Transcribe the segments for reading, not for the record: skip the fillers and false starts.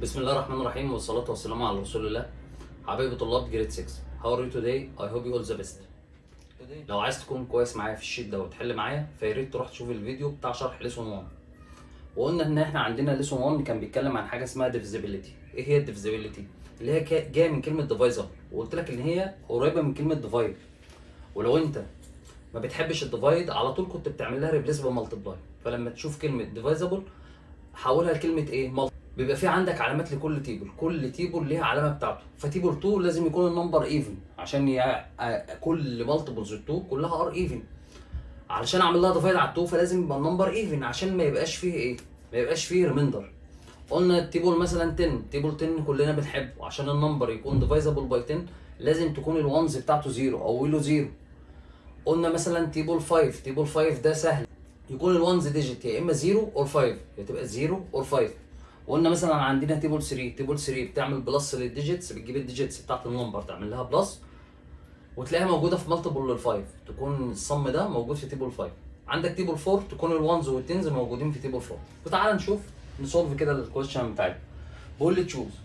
بسم الله الرحمن الرحيم والصلاة والسلام على رسول الله. حبايبي طلاب جريد 6، How are you today? I hope you all the best. لو عايز تكون كويس معايا في الشيت ده وتحل معايا فيا ريت تروح تشوف الفيديو بتاع شرح ليسون 1. وقلنا ان احنا عندنا ليسون 1 كان بيتكلم عن حاجه اسمها divisibility. ايه هي divisibility؟ اللي هي جايه من كلمه divisible، وقلت لك ان هي قريبه من كلمه divide. ولو انت ما بتحبش الديفايد على طول كنت بتعمل لها ريبليس بمالتبلاي، فلما تشوف كلمه divisible حولها لكلمه ايه؟ بيبقى في عندك علامات لكل تيبل، كل تيبل ليها علامه بتاعته. فتيبل 2 لازم يكون النمبر ايفن عشان كل مالتيبلز 2 كلها ار ايفن. علشان اعمل لها ديفايد على 2 فلازم يبقى النمبر ايفن عشان ما يبقاش فيه ايه؟ ما يبقاش فيه ريميندر. قلنا التيبل مثلا 10، تيبل 10 كلنا بنحبه عشان النمبر يكون ديفايزبل باي 10 لازم تكون الوانز بتاعته 0 او له 0. قلنا مثلا تيبل 5، تيبل 5 ده سهل يكون الوانز ديجيت يا اما 0 اور 5، يا تبقى 0 اور 5. وقلنا مثلا عندنا تيبل 3، تيبل 3 بتعمل بلس للديجيتس، بتجيب الديجيتس بتاعت النمبر تعمل لها بلس وتلاقيها موجوده في مالتيبل لل5، تكون الصم ده موجود في تيبل 5. عندك تيبل 4 تكون الوانز والتنز موجودين في تيبل 4. وتعالى نشوف نسولف كده الكويشن بتاعتنا. بقول لي تشوز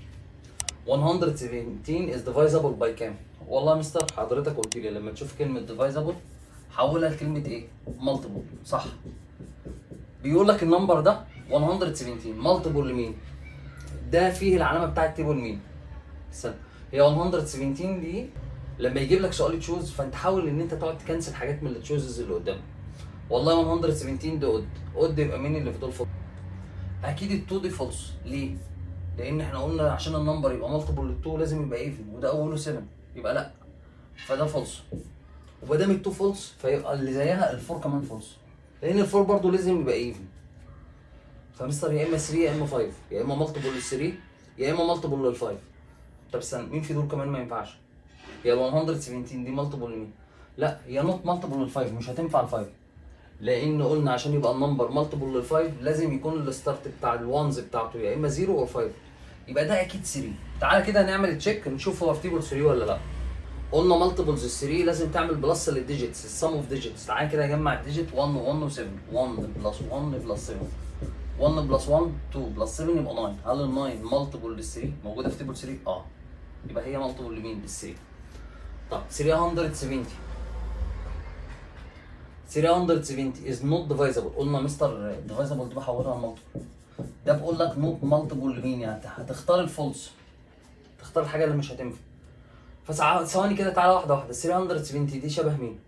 117 is divisible by كام؟ والله يا مستر حضرتك قلت لي لما تشوف كلمه divisible حولها لكلمه ايه؟ مالتيبل، صح؟ بيقول لك النمبر ده 117 مالتيبل لمين؟ ده فيه العلامه بتاعت تيبل مين؟ استنى، هي 117 دي لما يجيب لك سؤال تشوز فانت حاول ان انت تقعد تكنسل حاجات من التشوزز اللي قدامك. والله 117 ده قد يبقى مين اللي في دول فولس؟ اكيد ال2 دي فولس. ليه؟ لان احنا قلنا عشان النمبر يبقى مالتيبل لل2 لازم يبقى ايفن، وده اوله 7 يبقى لا، فده فولس. وما دام ال2 فولس فيبقى اللي زيها ال4 كمان فولس، لان ال4 برضه لازم يبقى ايفن. فمستر يا اما 3 يا اما 5، يا اما مالتيبل لل3 يا اما مالتيبل لل5. طب استنى، مين في دول كمان ما ينفعش؟ هي ال 117 دي مالتيبل لمين؟ لا، هي نوت مالتيبل لل5، مش هتنفع ال5، لان قلنا عشان يبقى النمبر مالتيبل لل5 لازم يكون الستارت بتاع الوانز بتاعته يا اما 0 او 5، يبقى ده اكيد 3. تعالى كده نعمل تشيك نشوف هو في تيبل 3 ولا لا. قلنا مالتيبلز ال 3 لازم تعمل بلس للديجيتس، السم اوف ديجيتس. تعالى كده اجمع الديجيت 1 و1 و7، 1 بلس 1 بلس 7، 1 بلس 1 2 بلس 7 يبقى 9. هل ال 9 مالتيبل لل 3 موجوده في تيبل 3؟ اه، يبقى هي مالتيبل لمين؟ لل 3. طب 370 is not divisible. قلنا مستر divisible دي بحولها لمالتيبل، ده بقول لك not مالتيبل لمين؟ يعني هتختار الفولس، تختار الحاجه اللي مش هتنفع. فثواني كده تعالى واحده واحده. 370 دي شبه مين؟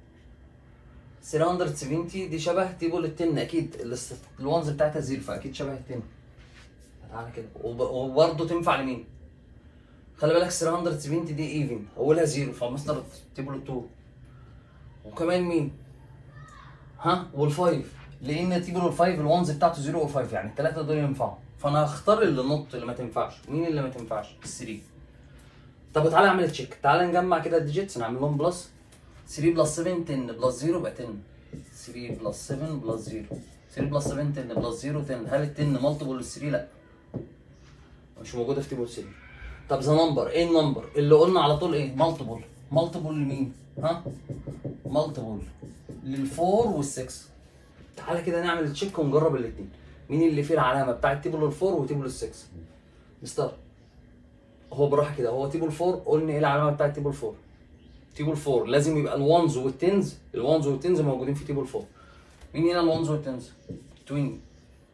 370 دي شبه تيبل ال10 اكيد، الوانز بتاعتها 0 فاكيد شبه ال10. تعالى كده وبرضه تنفع لمين؟ خلي بالك 370 دي ايفن اولها 0 فمستر تيبل 2. وكمان مين؟ ها وال5، لان تيبل ال5 الوانز بتاعته 0 و5، يعني الثلاثه دول ينفعوا. فانا هختار اللي نط اللي ما تنفعش. مين اللي ما تنفعش؟ ال3. طب تعالى اعمل تشيك، تعالى نجمع كده الديجيتس نعمل لهم بلس. 3 بلس 7 10 بلس 0 يبقى 10، 3 بلس 7 بلس 0، 3 بلس 7 10 بلس 0 10. هل ال 10 مالتيبل لل3؟ لا، مش موجوده في تيبل 3. طب ذا نمبر، ايه النمبر اللي قلنا على طول ايه؟ مالتيبل. مالتيبل لمين؟ ها؟ مالتيبل لل4 وال6. تعالى كده نعمل تشيك ونجرب الاثنين. مين اللي فيه العلامه بتاعت تيبل ال4 وتيبل ال6؟ مستر هو براحه كده، هو تيبل 4 قلنا ايه العلامه بتاعت تيبل 4؟ تيبل 4 لازم يبقى الوانز والتنز، الوانز والتنز موجودين في تيبل 4. مين هنا الوانز والتنز؟ توين.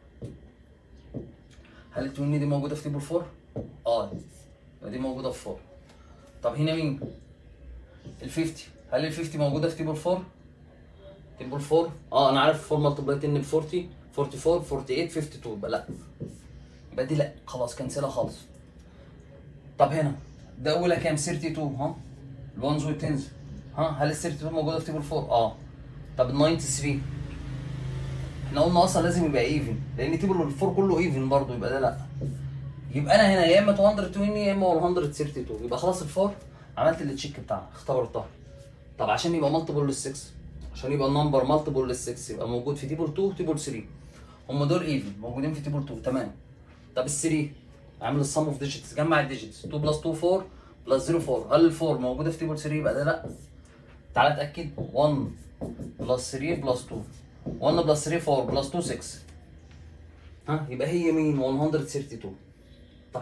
هل التوين دي موجوده في تيبل 4؟ اه، يبقى دي موجوده في 4. طب هنا مين؟ ال50. هل ال50 موجوده في تيبل 4؟ تيبل 4 اه انا عارف 4 ملتبلاي 10 ب 40 44 48 52، يبقى لا، يبقى دي لا، خلاص كنسلها خالص. طب هنا ده اولها كام؟ 32. ها الوانز والتنز، ها هل ال 32 موجوده في تيبل 4؟ اه. طب ال 93 احنا قلنا اصلا لازم يبقى ايفن لان تيبل 4 كله ايفن برضه، يبقى ده لا. يبقى انا هنا يا اما 220 يا اما 132، يبقى خلاص ال4 عملت التشيك بتاعها اختبرتها. طب عشان يبقى مالتيبل لل6، عشان يبقى النمبر مالتيبل لل6 يبقى موجود في تيبل 2 وتيبل 3، هم دول ايفن موجودين في تيبل 2 تمام. طب ال3 اعمل السم اوف ديجيتس، جمع الديجيتس 2 بلس 2 4 بلس 0 4. هل ال4 موجوده في تيبل 3؟ يبقى ده لا. تعالى اتاكد. 1 بلس 3 بلس 2، 1 بلس 3 4 بلس 2 6. ها يبقى هي مين؟ 132.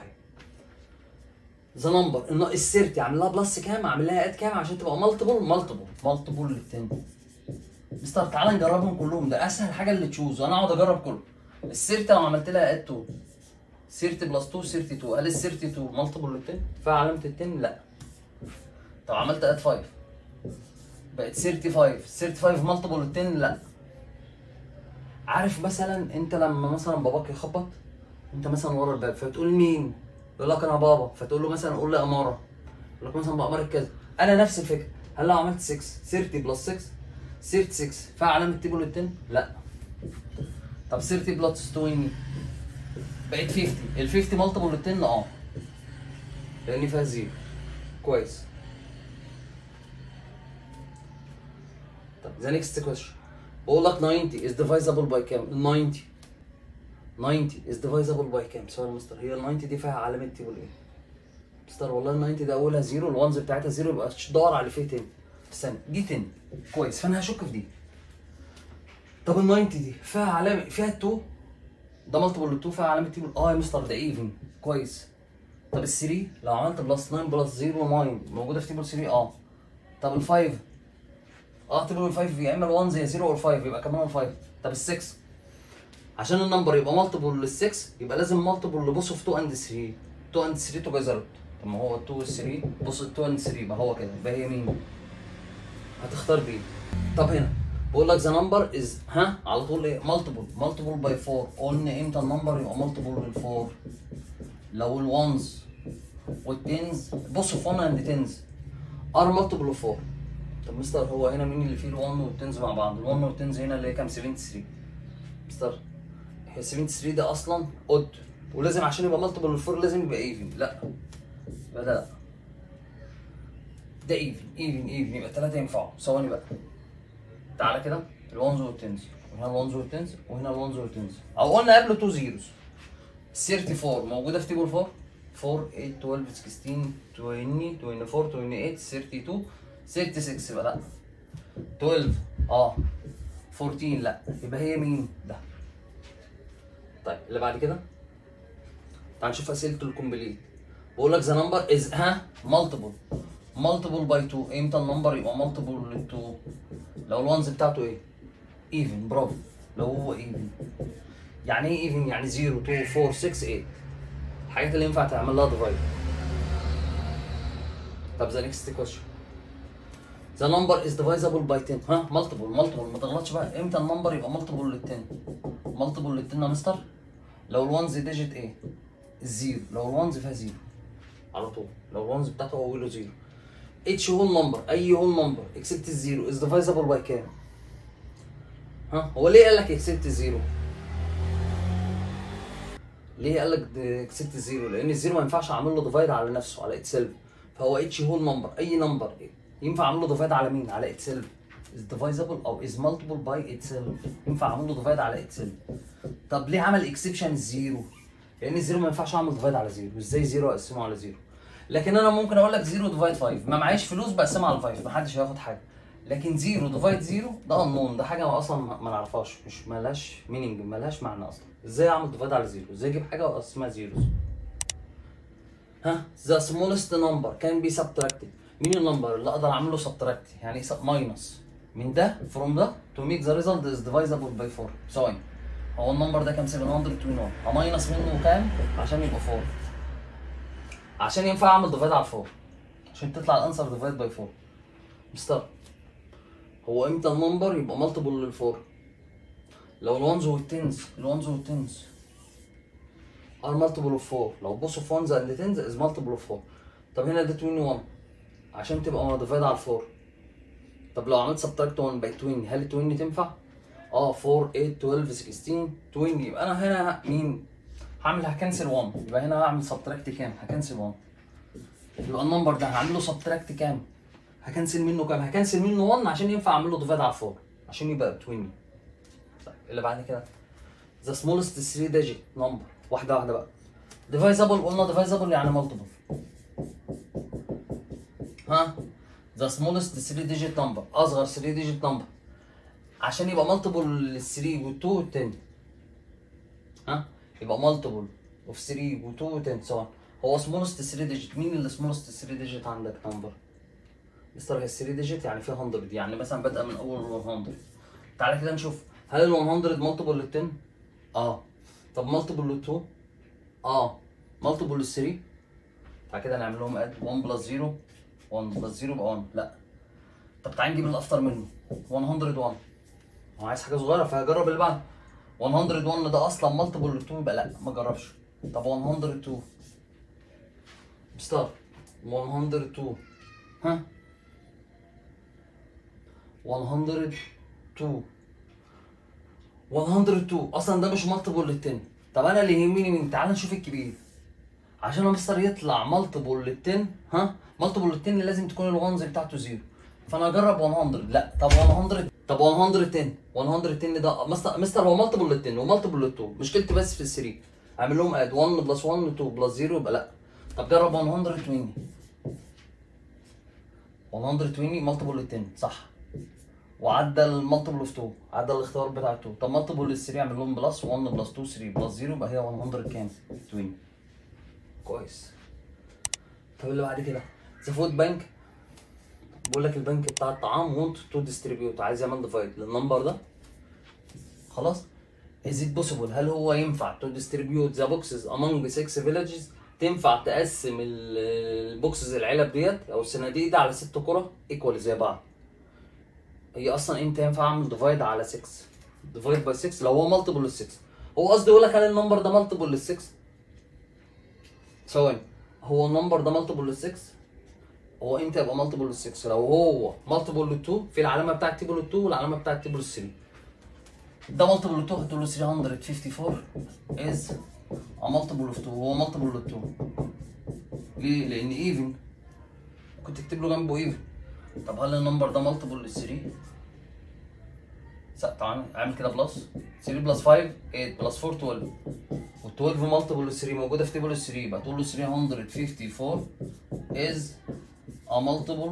ذا نمبر السيرتي اعمل لها بلس كام، اعمل لها اد كام عشان تبقى مالتيبل لل 10. مستر تعالى نجربهم كلهم، ده اسهل حاجه اللي تشوز، وانا اقعد اجرب كله. السيرتي لو عملت لها اد 2 سيرتي بلس 2 سيرتي 2، هل السيرتي 2 مالتيبل لل 10 فيها علامه ال 10؟ لا. طب عملت اد 5 بقت 35 مالتيبل لل 10؟ لا. عارف مثلا انت لما مثلا باباك يخبط انت مثلا ورا الباب فتقول مين؟ يقول لك انا بابا، فتقول له مثلا قول لي اماره، يقول لك مثلا باماره كذا. انا نفس الفكره، هل لو عملت 6 30 بلس 6 36 فيها علامه تيبل لل 10؟ لا. طب 30 بلس 20 بقت 50، ال 50 مالتيبل لل 10؟ لان فيها زيرو. كويس. طب ذا نيكست كويشن بقول لك 90 is divisible by كام؟ 90 is divisible by كام؟ سؤال مستر، هي ال 90 دي فيها علامة تيبل ايه؟ مستر والله ال 90 دي اولها زيرو، الوانز بتاعتها زيرو، يبقى دور على اللي فيه 10. استنى دي 10 كويس، فانا هشك في دي. طب ال 90 دي فيها علامة، فيها 2 ده مالتيبل لل 2 فيها علامة تيبل؟ اه يا مستر ده ايفن. كويس. طب ال 3 لو عملت بلس 9 بلس 0 9 موجودة في تيبل 3؟ اه. طب ال 5 تيبل ال 5 يا اما ال 1 زي 0 او ال 5 يبقى كمان ال 5. طب ال 6 عشان النمبر يبقى مالتيبل لل 6 يبقى لازم مالتيبل لبص في 2 اند 3 2 اند 3 توجذر. طب ما هو 2 و 3 بص 2 اند 3 يبقى هو كده، يبقى هي مين؟ هتختار بيه. طب هنا بقول لك ذا نمبر از على طول ايه؟ مالتيبل باي 4. قلنا امتى النمبر يبقى مالتيبل لل 4؟ لو الوانز والتنز بص في 1 اند تنز ار مالتيبل اوف 4. طب مستر هو هنا مين اللي فيه ال1 والتنز مع بعض؟ ال1 والتنز هنا اللي هي كام؟ 73. مستر هي 73 ده اصلا اود، ولازم عشان يبقى مالتيبل لل 4 لازم يبقى ايفن. لا يبقى ده لا، ده ايفن يبقى الثلاثه ينفعوا. ثواني بقى تعالى كده، الونز والتنز وهنا الونز والتنز وهنا الونز والتنز، او قلنا قبله 2 زيروز. 34 موجوده في تيبل 4 8 12 16 20 24 28 32 36 يبقى لا. 12 14 لا، يبقى هي مين؟ ده. طيب اللي بعد كده تعال نشوف اسئله الكومبليت. بقول لك ذا نمبر از مالتيبل باي 2. امتى النمبر يبقى مالتيبل لل 2؟ لو الوانز بتاعته ايه؟ ايفن. برافو، لو هو ايفن. يعني ايه ايفن؟ يعني 0 2 4 6 8 الحاجات اللي ينفع تعمل لها ديفايد. طب ذا نيكست كويشن ذا نمبر از ديفايزبل باي 10. مالتيبل ما تغلطش بقى. امتى النمبر يبقى مالتيبل لل 10؟ مالتيبل لل 10 يا مستر لو الوانز ديجيت ايه؟ الزيرو. لو الوانز فيها زيرو على طول، لو الوانز بتاعته اوله زيرو. اتش هول نمبر، اي هول نمبر اكسبت الزيرو از ديفايزبل باي كام؟ هو ليه قال لك اكسبت الزيرو؟ ليه قال لك اكسبت الزيرو؟ لان الزيرو ما ينفعش اعمل له ديفايد على نفسه على اتسيلف، فهو اتش هول نمبر اي نمبر ينفع اعمل له ديفايد على مين؟ على اتسيلف. از ديفايزبل او از مالتيبل باي اتسيلف، ينفع اعمل له ديفايد على اتسيلف. طب ليه عمل اكسبشن الزيرو؟ لان الزيرو ما ينفعش اعمل ديفايد على زيرو. ازاي زيرو اقسمه على زيرو؟ لكن انا ممكن اقول لك 0 ديفايد 5، ما معيش فلوس بقسمها على 5 محدش هياخد حاجه. لكن 0 ديفايد 0 ده انون، ده حاجه اصلا ما نعرفهاش، مش مالهاش مينينج، مالهاش معنى اصلا. ازاي اعمل ديفايد على 0؟ ازاي اجيب حاجه واقسمها زيروز؟ ذا سمولست نمبر كان بي سبتراكتد. مين النمبر اللي اقدر اعمل له سبتراكت؟ يعني ماينس من ده فروم ده تو ميك ذا ريزلت از ديفايزبل باي 4. ثواني، هو النمبر ده كام؟ 721. هماينس منه كام عشان يبقى 4؟ عشان ينفع اعمل ديفايد على 4 عشان تطلع الانسر ديفايد باي 4. مستر هو امتى النمبر يبقى مالتيبل لل 4؟ لو الوانز والتنز ار مالتيبل اوف 4. لو بصوا في 1 اند 10 از مالتيبل اوف 4. طب هنا ده 21 عشان تبقى ديفايد على 4. طب لو عملت سبتراكت 1 باي 20 هل 20 تنفع؟ 4 8 12 16 20. يبقى انا هنا مين؟ هكنسل 1. يبقى هنا هعمل سبتراكت كام؟ هكنسل 1. يبقى النمبر ده هعمل له سبتراكت كام؟ هكنسل منه كام؟ هكنسل منه 1 عشان ينفع اعمل له ديفايد على 4 عشان يبقى 20. طيب اللي بعد كده ذا سمولست 3 ديجيت نمبر. واحده بقى. ديفايزبل قلنا ديفايزبل يعني مالتيبل. ذا سمولست 3 ديجيت نمبر، اصغر 3 ديجيت نمبر عشان يبقى مالتيبل لل 3 وال 2 وال 10. يبقى مالتيبل اوف 3 و 2 و 10 سواء. هو سمولست 3 ديجيت. مين اللي سمولست 3 ديجيت عندك نمبر؟ مستر هي 3 ديجيت يعني فيها 100، يعني مثلا بادئه من اول 100. تعالى كده نشوف هل ال 100 مالتيبل لل 10؟ اه. طب مالتيبل لل 2؟ اه. مالتيبل لل 3؟ تعالى كده نعمل لهم اد 1 بلس 0 1 بلس 0 يبقى 1. لا. طب تعالى نجيب الافتر منه 101. هو عايز حاجه صغيره فهجرب اللي بعده. 101 ده اصلا مالتيبل لل 2 يبقى لا ما جربش. طب 102 مستر 102 ها 102 اصلا ده مش مالتيبل لل 10. طب انا اللي يهمني مين؟ تعال نشوف الكبير عشان مستر يطلع مالتيبل لل 10. ها مالتيبل لل 10 لازم تكون الوانز بتاعته 0. فانا اجرب 100. لا. طب 100. طب 110 ده مستر هو مالتيبل لل 10 ومالتيبل لل 2. مشكلتي بس في ال 3 اعمل لهم اد 1 بلس 1 2 بلس 0 يبقى لا. طب جرب 120 مالتيبل لل 10 صح. وعدى المالتيبل اوف 2 عدى الاختيار بتاع 2. طب مالتيبل لل 3 اعمل لهم بلس 1 بلس 2 3 بلس 0 يبقى هي 100 كام؟ 20. كويس. طب اللي بعد كده ذا فود بانك بيقول لك البنك بتاع الطعام وونت تو ديستريبيوت، عايز يعمل ديفايد للنمبر ده. خلاص. از ات بوسيبل هل هو ينفع تو ديستريبيوت ذا بوكسز امونج 6 فيلجز؟ تنفع تقسم البوكسز العلب ديت او الصناديق دي على 6 كرة ايكوال زي بعض. هي اصلا امتى ينفع اعمل ديفايد على 6؟ ديفايد باي 6 لو هو مالتيبل لل 6. هو قصدي يقول لك هل النمبر ده مالتيبل لل 6؟ ثواني. هو النمبر ده مالتيبل لل 6؟ هو امتى يبقى مالتيبل لل 6؟ لو هو مالتيبل لل 2 في العلامه بتاعت تيبل 2 والعلامه بتاعت تيبل 3. ده مالتيبل لل 2 هتقول له 354 از مالتيبل اوف 2. هو مالتيبل لل 2 ليه؟ لان ايفن كنت تكتب له جنبه ايفن. طب هل النمبر ده مالتيبل لل 3؟ طبعا اعمل كده بلس 3 بلس 5 8 بلس 4 12 وال12 مالتيبل لل 3 موجوده في تيبل 3 يبقى تقول له 354 از a multiple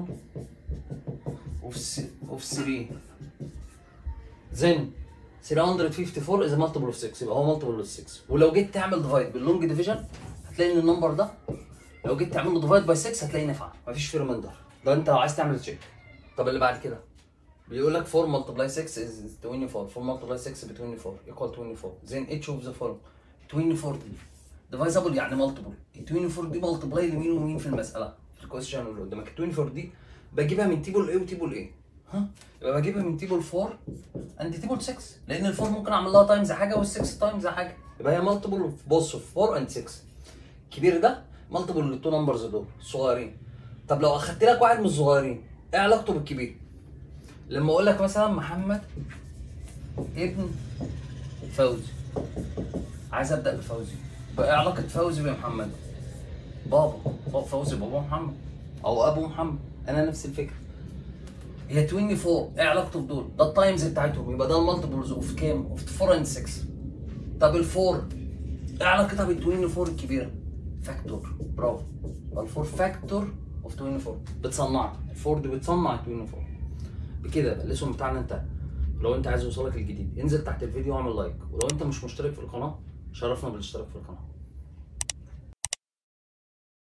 of 3. then 354 is a multiple of 6 يبقى هو multiple of 6. ولو جيت تعمل ديفايد باللونج ديفيجن هتلاقي ان النمبر ده لو جيت تعمل له ديفايد باي 6 هتلاقي نفع مفيش فيه ريمايندر. ده انت لو عايز تعمل تشيك. طب اللي بعد كده بيقول لك 4 multiply 6 is 24. 4 multiply 6 ب 24 equal 24. then each of the following 24 دي divisible يعني مالتيبل. ال 24 دي مالتبلاي لمين ومين في المساله في الكويستشن اللي قدامك. ال 24 دي بجيبها من تيبل ايه وتيبل ايه؟ ها؟ يبقى بجيبها من تيبل 4 اند تيبل 6 لان ال 4 ممكن اعمل لها تايمز حاجه وال 6 تايمز حاجه يبقى هي مالتيبل اوف بوث اوف 4 اند 6. الكبير ده مالتيبل للتو نمبرز دول الصغيرين. طب لو اخدت لك واحد من الصغيرين ايه علاقته بالكبير؟ لما اقول لك مثلا محمد ابن فوزي عايز ابدا بفوزي بقى ايه علاقه فوزي بمحمد؟ بابا فوزي بابا محمد او ابو محمد انا نفس الفكره. هي 24 ايه علاقته بدول؟ ده التايمز بتاعتهم يبقى ده المالتيبلز اوف كام؟ اوف 4 اند 6. طب ال 4 ايه علاقتها بال 24 الكبيره؟ فاكتور. برافو. يبقى ال 4 فاكتور اوف 24 بتصنعها. ال 4 دي بتصنع 24. بكده يبقى الاسم بتاعنا انتهى. لو انت عايز يوصلك الجديد انزل تحت الفيديو واعمل لايك، ولو انت مش مشترك في القناه شرفنا بالاشتراك في القناه.